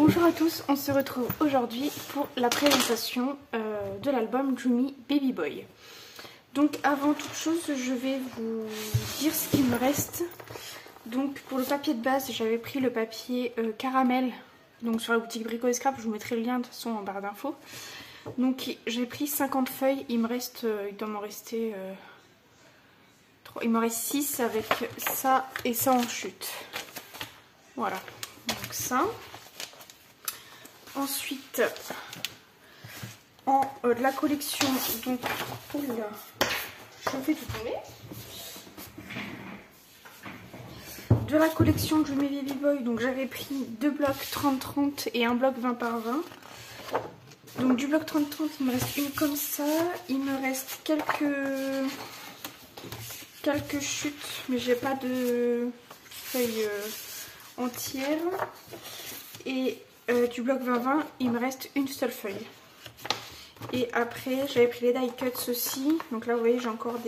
Bonjour à tous, on se retrouve aujourd'hui pour la présentation de l'album Dreamy Baby Boy. Donc avant toute chose, je vais vous dire ce qu'il me reste. Donc pour le papier de base, j'avais pris le papier caramel, donc sur la boutique Brico et Scrap, je vous mettrai le lien de toute façon en barre d'infos. Donc j'ai pris 50 feuilles, il doit m'en rester... il me reste 6 avec ça et ça en chute. Voilà, donc ça. Ensuite, de la collection, donc, oula, je fais tout tomber. De la collection Dreamy Baby Boy, donc j'avais pris 2 blocs 30-30 et un bloc 20 par 20. Donc du bloc 30-30, il me reste une comme ça. Il me reste quelques chutes, mais j'ai pas de feuilles entières. Et du bloc 20-20, il me reste une seule feuille. Et après, j'avais pris les die cuts aussi. Donc là, vous voyez, j'ai encore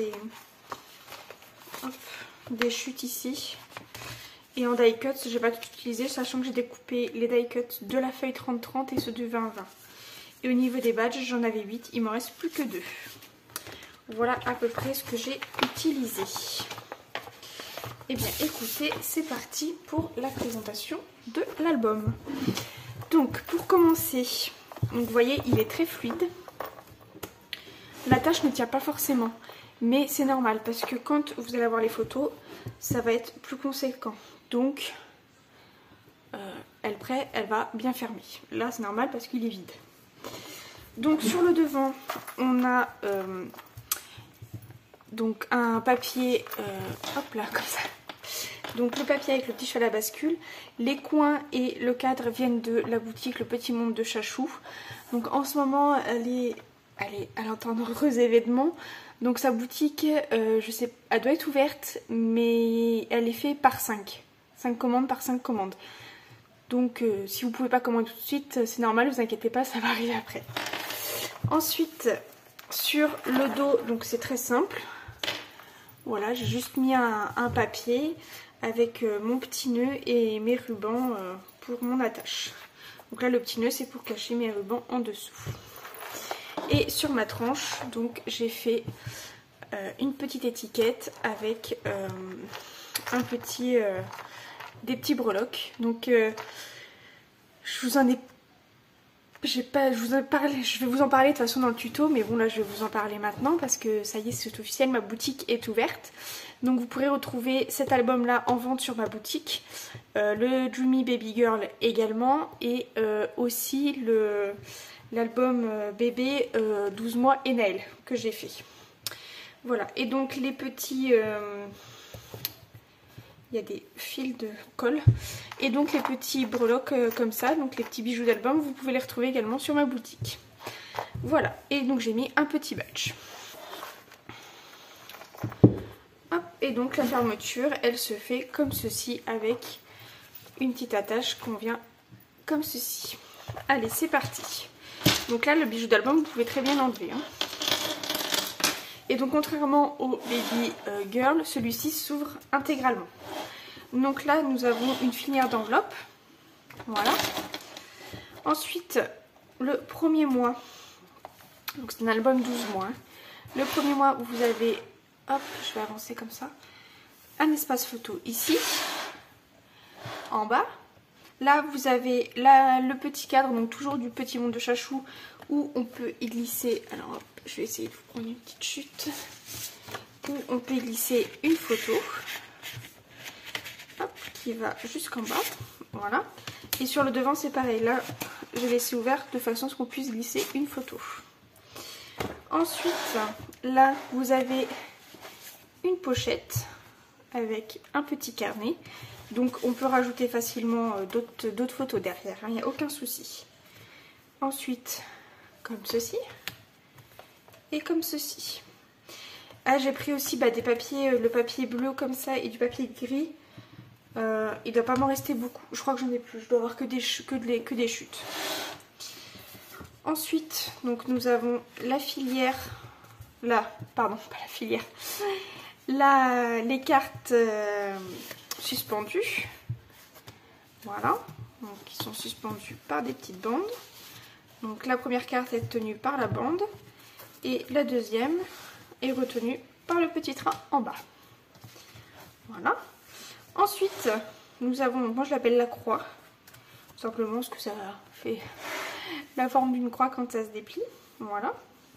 des chutes ici. Et en die cuts, j'ai pas tout utilisé, sachant que j'ai découpé les die cuts de la feuille 30-30 et ceux du 20-20. Et au niveau des badges, j'en avais 8, il m'en reste plus que 2. Voilà à peu près ce que j'ai utilisé. Et bien écoutez, c'est parti pour la présentation de l'album. Donc pour commencer, donc, vous voyez, il est très fluide. La tâche ne tient pas forcément, mais c'est normal parce que quand vous allez avoir les photos, ça va être plus conséquent. Donc elle va bien fermer. Là c'est normal parce qu'il est vide. Donc sur le devant, on a donc un papier, hop là comme ça. Donc le papier avec le petit cheval à bascule. Les coins et le cadre viennent de la boutique Le Petit Monde de Chachou. Donc en ce moment, elle entend un heureux événement. Donc sa boutique, je sais, elle doit être ouverte, mais elle est faite par 5. 5 commandes par 5 commandes. Donc si vous ne pouvez pas commander tout de suite, c'est normal, ne vous inquiétez pas, ça va arriver après. Ensuite, sur le dos, donc c'est très simple. Voilà, j'ai juste mis un papier avec mon petit nœud et mes rubans pour mon attache. Donc là, le petit nœud, c'est pour cacher mes rubans en dessous. Et sur ma tranche, donc j'ai fait une petite étiquette avec des petits breloques. Donc je vais vous en parler de toute façon dans le tuto, mais bon là je vais vous en parler maintenant parce que ça y est, c'est officiel, ma boutique est ouverte. Donc vous pourrez retrouver cet album là en vente sur ma boutique, le Dreamy Baby Girl également, et aussi l'album bébé 12 mois et Naël que j'ai fait. Voilà, et donc les petits... il y a des fils de colle. Et donc les petits breloques comme ça, donc les petits bijoux d'album, vous pouvez les retrouver également sur ma boutique. Voilà, et donc j'ai mis un petit badge. Hop, et donc la fermeture, elle se fait comme ceci avec une petite attache qu'on vient comme ceci. Allez, c'est parti. Donc là, le bijou d'album, vous pouvez très bien l'enlever. Hein. Et donc contrairement au Baby Girl, celui-ci s'ouvre intégralement. Donc là, nous avons une filière d'enveloppe. Voilà. Ensuite, le premier mois. Donc c'est un album 12 mois. Hein. Le premier mois, vous avez, hop, je vais avancer comme ça, un espace photo ici, en bas. Là, vous avez le petit cadre, donc toujours du Petit Monde de Chachou, où on peut y glisser, alors hop, je vais essayer de vous prendre une petite chute, où on peut y glisser une photo. Hop, qui va jusqu'en bas, voilà. Et sur le devant c'est pareil, là j'ai laissé ouvert de façon à ce qu'on puisse glisser une photo. Ensuite, là vous avez une pochette avec un petit carnet, donc on peut rajouter facilement d'autres photos derrière, il n'y a aucun souci. Ensuite, comme ceci et comme ceci. Ah, j'ai pris aussi des papiers, le papier bleu comme ça et du papier gris. Il doit pas m'en rester beaucoup, je crois que j'en ai plus, je dois avoir que des chutes. Ensuite, donc nous avons la filière, les cartes suspendues, voilà, donc qui sont suspendues par des petites bandes. Donc la première carte est tenue par la bande et la deuxième est retenue par le petit train en bas. Voilà. Ensuite, nous avons, moi je l'appelle la croix, tout simplement parce que ça fait la forme d'une croix quand ça se déplie. Voilà.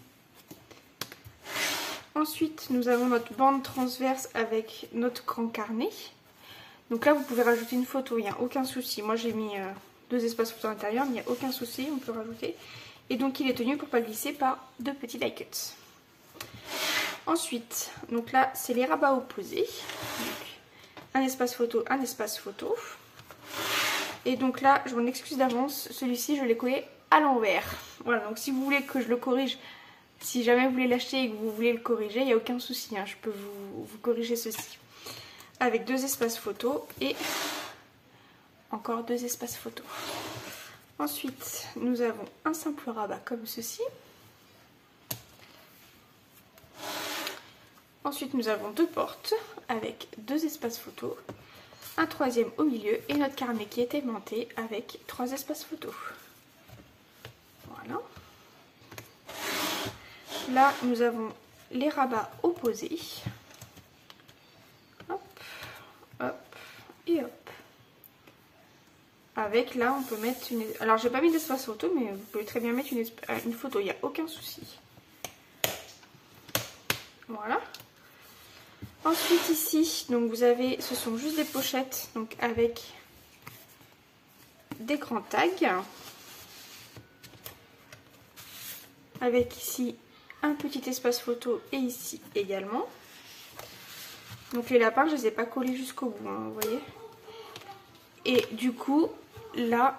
Ensuite, nous avons notre bande transverse avec notre grand carnet. Donc là, vous pouvez rajouter une photo, il n'y a aucun souci. Moi, j'ai mis 2 espaces photos à l'intérieur, mais il n'y a aucun souci, on peut rajouter. Et donc, il est tenu pour ne pas glisser par 2 petits die cuts. Ensuite, donc là, c'est les rabats opposés. Donc, un espace photo, un espace photo. Et donc là, je m'en excuse d'avance, celui-ci, je l'ai collé à l'envers. Voilà, donc si vous voulez que je le corrige, si jamais vous voulez l'acheter et que vous voulez le corriger, il n'y a aucun souci, hein, je peux vous corriger ceci. Avec 2 espaces photo et encore 2 espaces photo. Ensuite, nous avons un simple rabat comme ceci. Ensuite, nous avons 2 portes avec 2 espaces photo, un troisième au milieu et notre carnet qui est aimanté avec 3 espaces photo. Voilà. Là, nous avons les rabats opposés. Hop, hop et hop. Avec là, on peut mettre une... Alors, j'ai pas mis d'espace photo, mais vous pouvez très bien mettre une photo, il n'y a aucun souci. Voilà. Ensuite ici, donc vous avez, ce sont juste des pochettes, donc avec des grands tags. Avec ici un petit espace photo et ici également. Donc les lapins, je ne les ai pas collés jusqu'au bout, hein, vous voyez. Et du coup, là,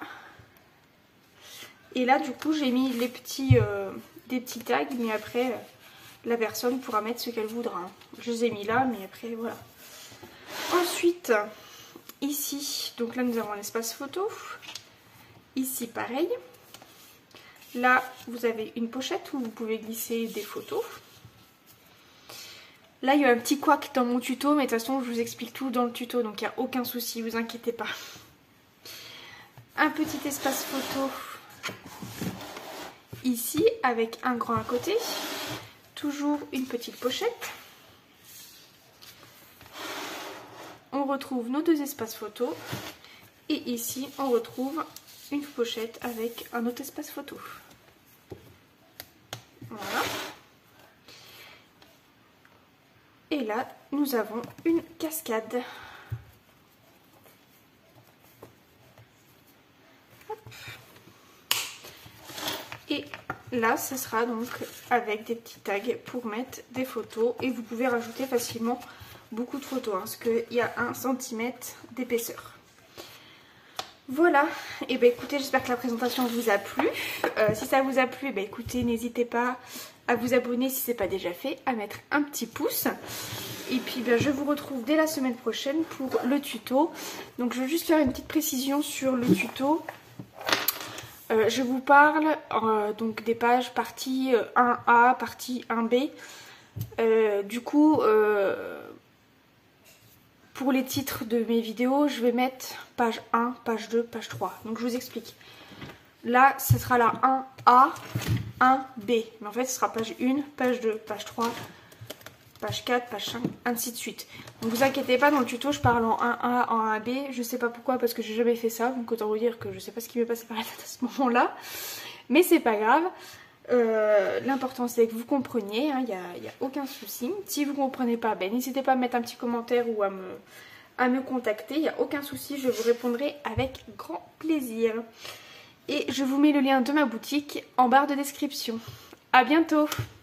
du coup, j'ai mis les petits, des petits tags, mais après... la personne pourra mettre ce qu'elle voudra. Je les ai mis là, mais après, voilà. Ensuite, ici, donc là, nous avons un espace photo. Ici, pareil. Là, vous avez une pochette où vous pouvez glisser des photos. Là, il y a un petit couac dans mon tuto, mais de toute façon, je vous explique tout dans le tuto, donc il n'y a aucun souci, vous inquiétez pas. Un petit espace photo ici, avec un grand à côté. Toujours une petite pochette. On retrouve nos 2 espaces photo. Et ici, on retrouve une pochette avec un autre espace photo. Voilà. Et là, nous avons une cascade. Hop. Et là, ce sera donc avec des petits tags pour mettre des photos. Et vous pouvez rajouter facilement beaucoup de photos, hein, parce qu'il y a 1 cm d'épaisseur. Voilà. Et bien écoutez, j'espère que la présentation vous a plu. Si ça vous a plu, ben écoutez, n'hésitez pas à vous abonner si ce n'est pas déjà fait, à mettre un petit pouce. Et puis ben, je vous retrouve dès la semaine prochaine pour le tuto. Donc je vais juste faire une petite précision sur le tuto. Je vous parle donc des pages partie 1A, partie 1B. Du coup, pour les titres de mes vidéos, je vais mettre page 1, page 2, page 3. Donc je vous explique. Là, ce sera la 1A, 1B. Mais en fait, ce sera page 1, page 2, page 3, page 4, page 5, ainsi de suite. Donc vous inquiétez pas, dans le tuto, je parle en 1A, en 1B. Je sais pas pourquoi, parce que j'ai jamais fait ça. Donc autant vous dire que je sais pas ce qui m'est passé par la tête à ce moment-là. Mais c'est pas grave. L'important c'est que vous compreniez, il n'y a aucun souci. Si vous ne comprenez pas, ben, n'hésitez pas à mettre un petit commentaire ou à me contacter. Il n'y a aucun souci, je vous répondrai avec grand plaisir. Et je vous mets le lien de ma boutique en barre de description. À bientôt!